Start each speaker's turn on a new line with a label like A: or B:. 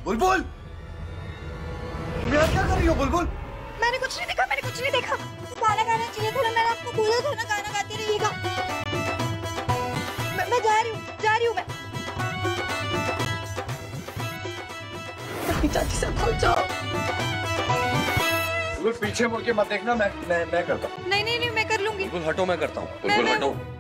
A: बुलबुल, तुम यहाँ क्या कर रही हो बुलबुल?
B: मैंने कुछ नहीं देखा, मैंने कुछ नहीं देखा। गाना गाना चाहिए था ना, मैंने आपको बोला था ना गाना गाती रहिएगा। मैं जा रही हूँ मैं। चाची से भाग जाओ।
A: पीछे मुड़ के मत देखना, मैं करता हूँ।
B: नहीं, मैं कर लूंगी।
A: बिल्कुल हटो, मैं करता हूँ। बिल्कुल हटो।